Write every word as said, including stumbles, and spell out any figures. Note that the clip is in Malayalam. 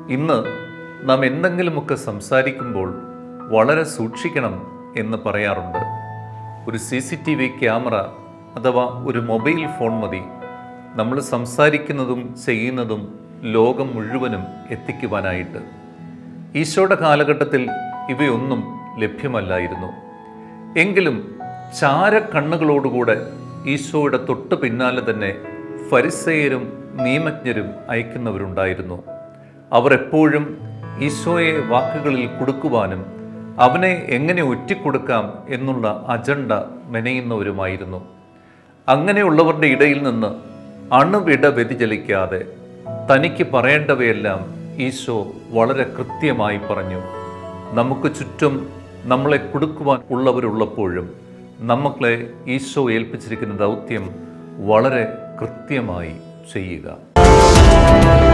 ഇന്ന് നാം എന്തെങ്കിലുമൊക്കെ സംസാരിക്കുമ്പോൾ വളരെ സൂക്ഷിക്കണം എന്ന് പറയാറുണ്ട്. ഒരു C C T V camera അഥവാ ഒരു മൊബൈൽ ഫോൺ മതി നമ്മൾ സംസാരിക്കുന്നതും ചെയ്യുന്നതും ലോകം മുഴുവനും എത്തിക്കുവാനായിട്ട്. ഈശോയുടെ കാലഘട്ടത്തിൽ ഇവയൊന്നും ലഭ്യമല്ലായിരുന്നു. എങ്കിലും ചാരക്കണ്ണുകളോടുകൂടെ ഈശോയുടെ തൊട്ടു പിന്നാലെ തന്നെ ഫരിസേയരും നിയമജ്ഞരും അയക്കുന്നവരുണ്ടായിരുന്നു. അവർ എപ്പോഴും ഈശോയെ വാക്കുകളിൽ കുടുക്കുവാനും അവനെ എങ്ങനെ ഒറ്റിക്കൊടുക്കാം എന്നുള്ള അജണ്ട മെനയുന്നവരുമായിരുന്നു. അങ്ങനെയുള്ളവരുടെ ഇടയിൽ നിന്ന് അണുവിട വ്യതിചലിക്കാതെ തനിക്ക് പറയേണ്ടവയെല്ലാം ഈശോ വളരെ കൃത്യമായി പറഞ്ഞു. നമുക്ക് ചുറ്റും നമ്മളെ കുടുക്കുവാൻ ഉള്ളവരുള്ളപ്പോഴും നമ്മളെ ഈശോ ഏൽപ്പിച്ചിരിക്കുന്ന ദൗത്യം വളരെ കൃത്യമായി ചെയ്യുക.